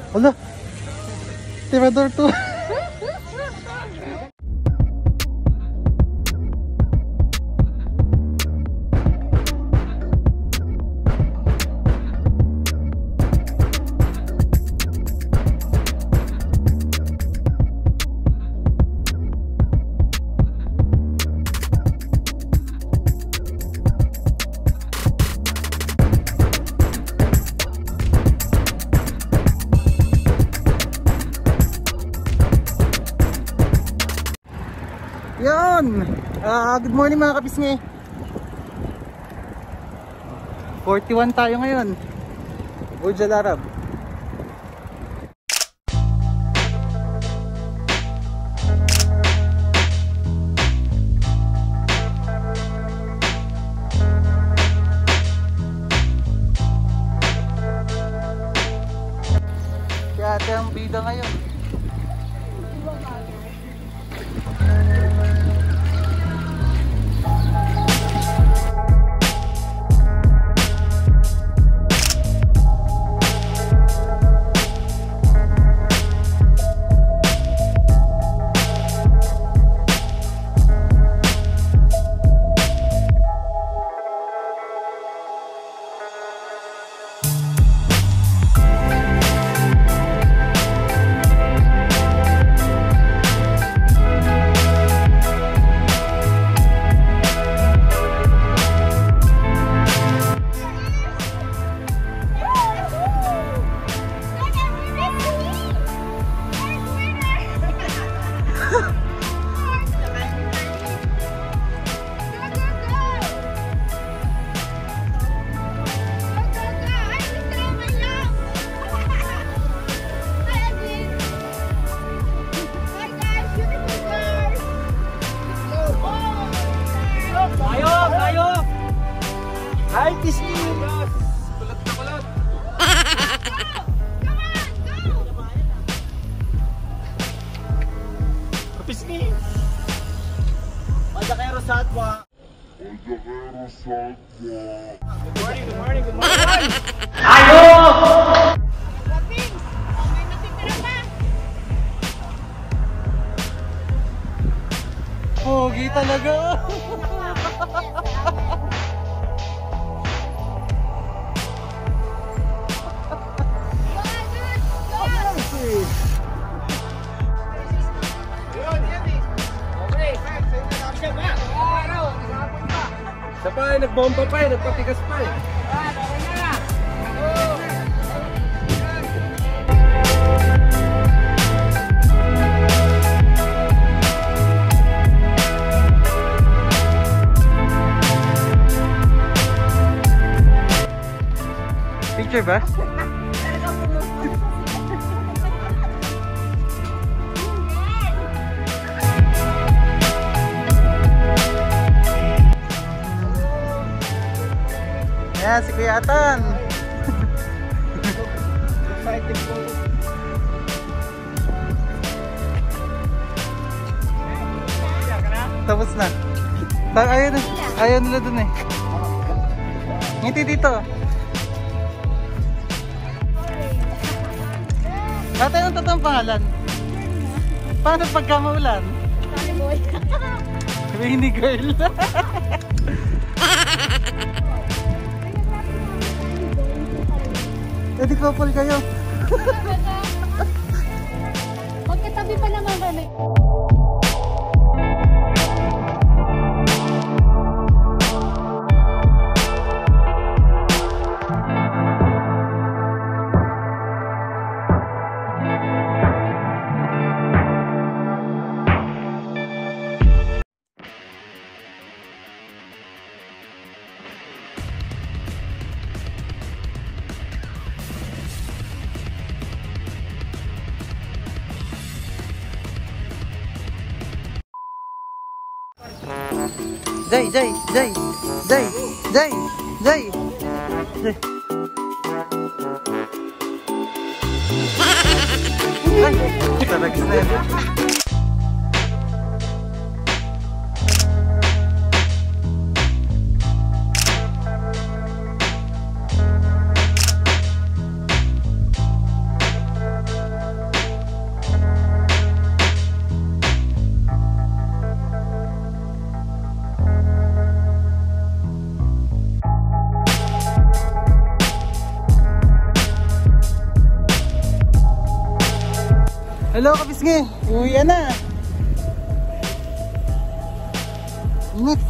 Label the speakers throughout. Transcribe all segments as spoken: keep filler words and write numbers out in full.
Speaker 1: Ala! Tirador to! Yan! Uh, good morning mga kapisngi. forty-one tayo ngayon. Burj al Arab. Kaya ate ang bida ngayon. Ayoz! Ayoz! Hi, Disney! Kulot na kulot! Disney! Mangga sa atwa! Mangga sa atwa! Good morning, good morning, good morning! Ayoz! Laping! May natitira pa! Pogi talaga!
Speaker 2: Sa pa eh, nagbomba pa eh, nagpatigas pa eh.
Speaker 1: Picture ba? Ayan, si Kuya Atan.
Speaker 2: Excited po.
Speaker 1: Tapos na. Ayaw na. Ayaw nila dun eh. Ngiti dito. Ate, anong totoong pangalan? Paano pagka maulan?
Speaker 3: Sorry boy.
Speaker 1: Sabi hindi girl. Pwede couple kayo.
Speaker 3: Magkatabi pa naman kami.
Speaker 1: Jay, Jay, Jay, Jay, Jay, Jay, Jay. Ay, talagas na yan.
Speaker 4: Hello, kapisngi. Uwi na. Ingat.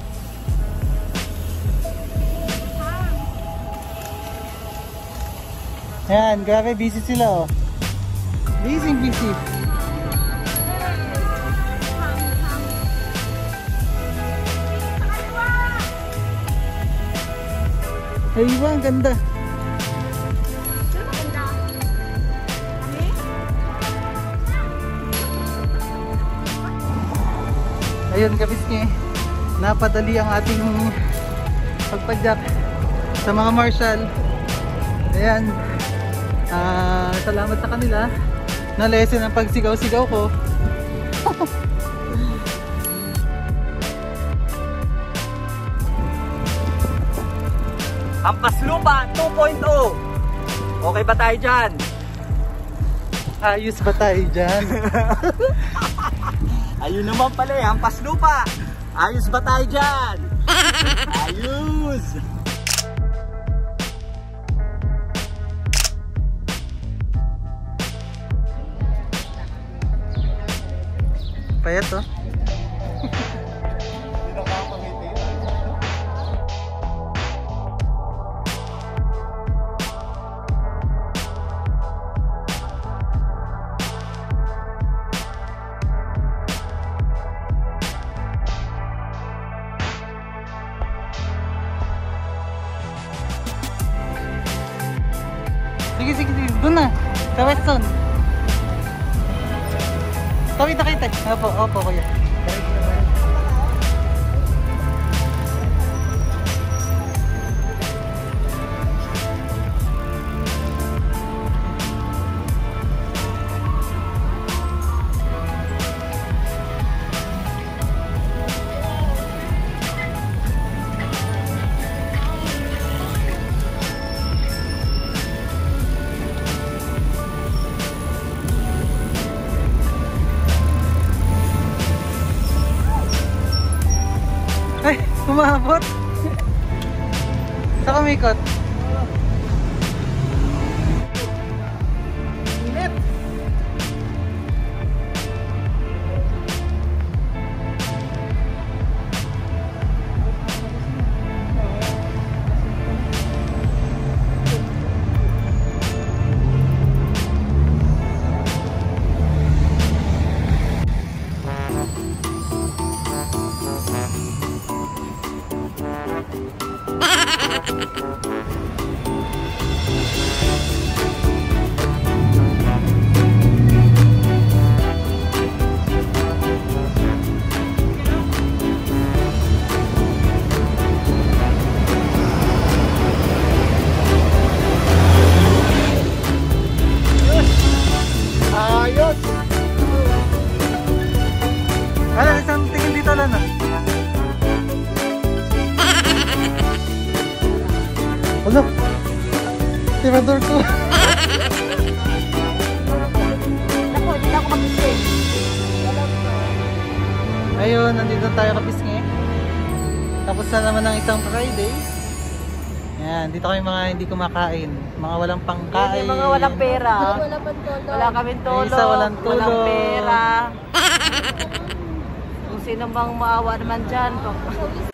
Speaker 4: Ayan, grabe busy sila oh. Busy, busy. Ay, iba, ang ganda. Ayun, kapisngi, napadali ang ating pagpadyak sa mga marshal. Ayan, uh, salamat sa kanila. Na-lesson ang pagsigaw-sigaw ko.
Speaker 5: Hampas lupa two point oh. Okay ba tayo dyan?
Speaker 4: Ayos ba tayo dyan?
Speaker 5: Ayun naman pala eh, hampas lupa. Ayos ba tayo dyan? Ayos!
Speaker 4: Payat oh. Sige, sige, sige. Doon na. Sa Weston. Tawid na kita. Opo, opo, kuya. Ay, umabot. Saan kumikot? Init.
Speaker 5: Ayos!
Speaker 4: Ano, isang tingin dito lang ah. Ano? Tirador ko.
Speaker 3: Ako, hindi na ako mag-isip.
Speaker 4: Ayun, nandito tayo kapisngi. Tapos na naman ang isang Friday. Yan, dito kami mga hindi kumakain. Mga walang pangkain.
Speaker 6: Yung mga walang pera.
Speaker 3: Wala pang tolo.
Speaker 6: Wala kaming tulog.
Speaker 4: Isa walang tulog.
Speaker 6: Walang pera. Kung sino bang maawa naman dyan.